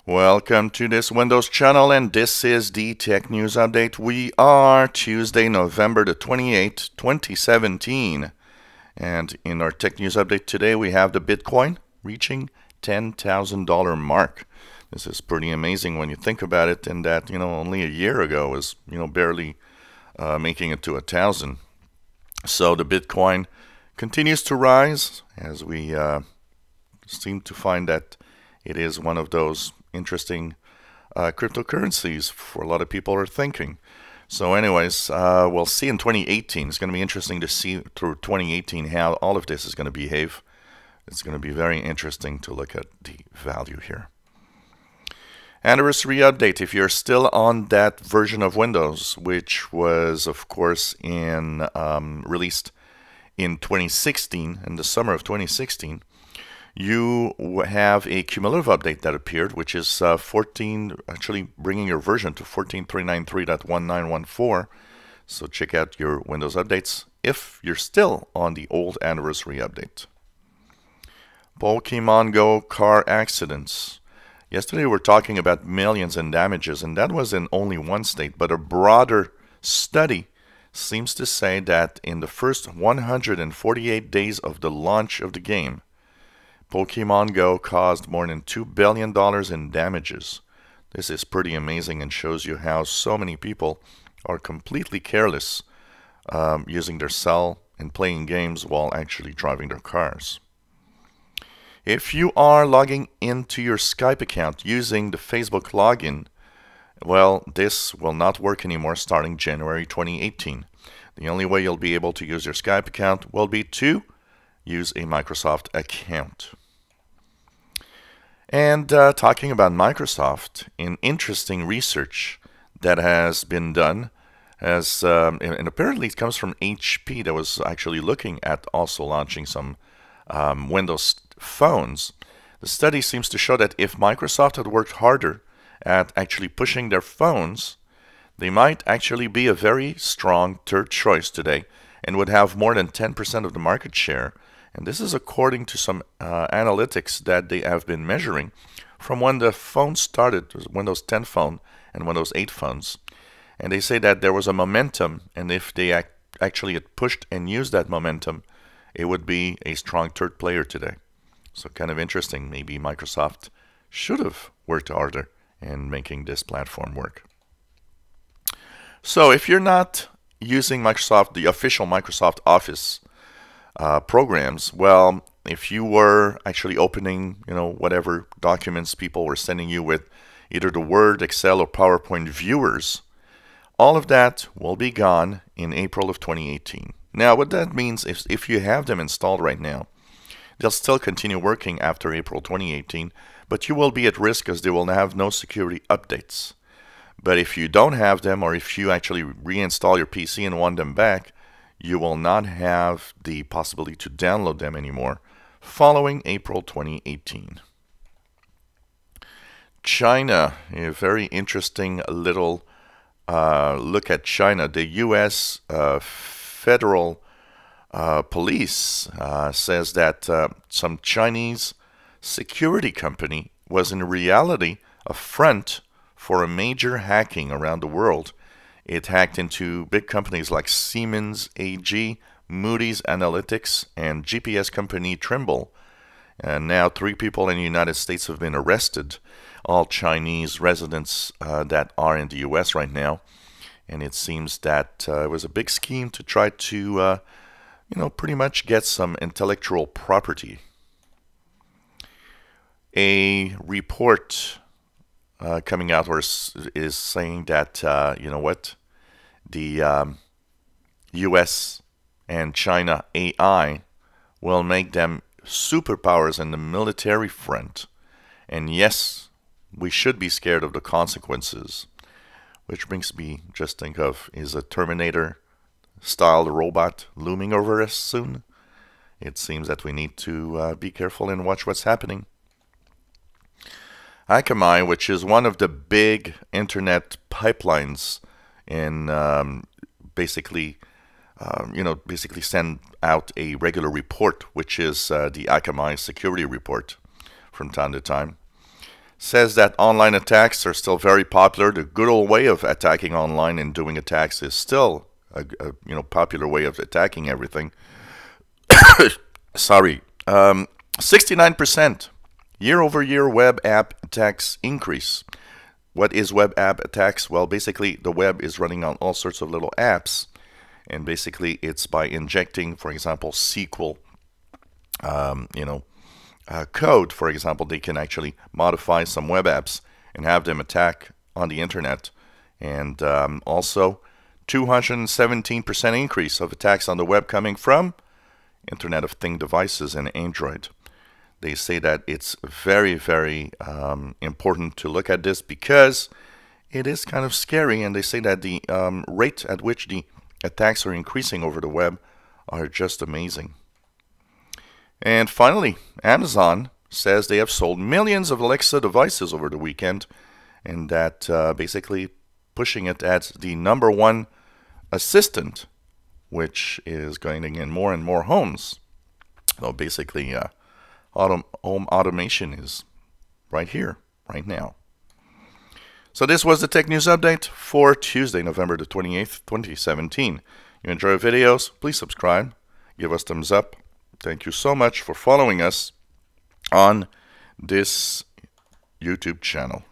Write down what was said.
Welcome to this Windows channel, and this is the Tech News Update. We are Tuesday, November the 28th, 2017. And in our Tech News Update today, we have the Bitcoin reaching $10,000 mark. This is pretty amazing when you think about it, and that, only a year ago was, barely making it to 1,000. So the Bitcoin continues to rise as we seem to find that it is one of those interesting cryptocurrencies for a lot of people are thinking. So anyways, we'll see in 2018. It's going to be interesting to see through 2018 how all of this is going to behave. It's going to be very interesting to look at the value here. Anniversary update. If you're still on that version of Windows, which was, of course, released in 2016, in the summer of 2016, you have a cumulative update that appeared, which is actually bringing your version to 14.393.1914. So check out your Windows updates if you're still on the old anniversary update. Pokemon Go car accidents. Yesterday we were talking about millions in damages, and that was in only one state, but a broader study seems to say that in the first 148 days of the launch of the game, Pokemon Go caused more than $2 billion in damages. This is pretty amazing and shows you how so many people are completely careless using their cell and playing games while actually driving their cars. If you are logging into your Skype account using the Facebook login, well, this will not work anymore starting January 2018. The only way you'll be able to use your Skype account will be to use a Microsoft account. And talking about Microsoft, an interesting research that has been done, and apparently it comes from HP that was actually looking at also launching some Windows phones. The study seems to show that if Microsoft had worked harder at actually pushing their phones, they might actually be a very strong third choice today and would have more than 10% of the market share. And this is according to some analytics that they have been measuring from when the phone started, Windows 10 phone and Windows 8 phones. And they say that there was a momentum, and if they actually had pushed and used that momentum, it would be a strong third player today. So kind of interesting. Maybe Microsoft should have worked harder in making this platform work. So if you're not using Microsoft, the official Microsoft Office programs, well, if you were actually opening, whatever documents people were sending you with either the Word, Excel, or PowerPoint viewers, all of that will be gone in April of 2018. Now, what that means is if you have them installed right now, they'll still continue working after April 2018, but you will be at risk because they will have no security updates. But if you don't have them, or if you actually reinstall your PC and want them back, you will not have the possibility to download them anymore following April 2018. China, a very interesting little look at China. The U.S. Federal Police says that some Chinese security company was in reality a front for a major hacking around the world. It hacked into big companies like Siemens AG, Moody's Analytics, and GPS company Trimble. And now 3 people in the United States have been arrested, all Chinese residents that are in the U.S. right now. And it seems that it was a big scheme to try to, pretty much get some intellectual property. A report coming out is saying that, the US and China AI will make them superpowers in the military front. And yes, we should be scared of the consequences. Which brings me just think of, is a Terminator-style robot looming over us soon? It seems that we need to be careful and watch what's happening. Akamai, which is one of the big internet pipelines in basically send out a regular report, which is the Akamai security report from time to time, says that online attacks are still very popular. The good old way of attacking online and doing attacks is still a popular way of attacking everything. Sorry. 69% year-over-year web app attacks increase. What is web app attacks? Well, basically, the web is running on all sorts of little apps. And basically, it's by injecting, for example, SQL, code. For example, they can actually modify some web apps and have them attack on the internet. And also, 217% increase of attacks on the web coming from Internet of Things devices and Android. They say that it's very, very important to look at this because it is kind of scary. And they say that the rate at which the attacks are increasing over the web are just amazing. And finally, Amazon says they have sold millions of Alexa devices over the weekend, and that basically pushing it as the #1 assistant, which is going to get more and more homes. So basically, home automation is right here, right now. So this was the Tech News Update for Tuesday, November the 28th, 2017. You enjoy our videos? Please subscribe. Give us thumbs up. Thank you so much for following us on this YouTube channel.